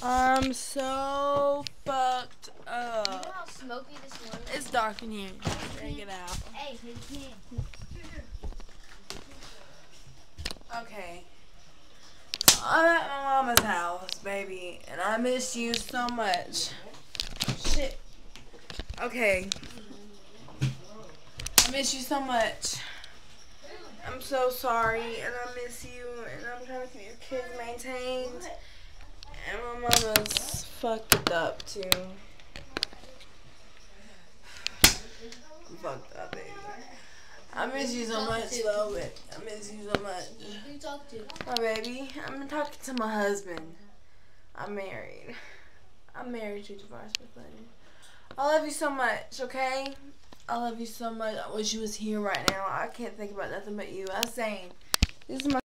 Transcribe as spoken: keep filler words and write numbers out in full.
I'm so fucked You know up. how smoky this was? It's dark in here. Take it out. Hey, take a can. Okay. I'm at my mama's house, baby, and I miss you so much. Shit. Okay. I miss you so much. I'm so sorry, and I miss you, and I'm trying to keep your kids maintained. And my mama's fucked up, too. I'm fucked up, baby. I miss you so much, though, but I miss you so much. Who you talk to? My baby, I'm talking to my husband. I'm married. I'm married to divorce with money. I love you so much, okay? I love you so much. I wish you was here right now. I can't think about nothing but you. I was saying, this is my